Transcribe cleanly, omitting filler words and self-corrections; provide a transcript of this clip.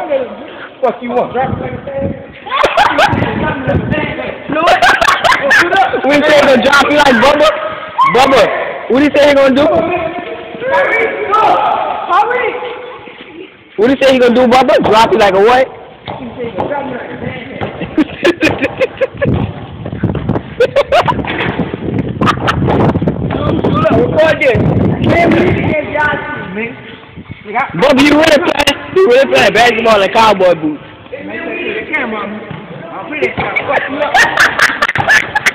Fuck you want? What he say he gonna drop you like Bubba? Bubba, what he say he gonna do? What he say he gonna do, Bubba? Drop you like a what? Bubba, you really playing basketball in cowboy boots. Camera. I'm pretty.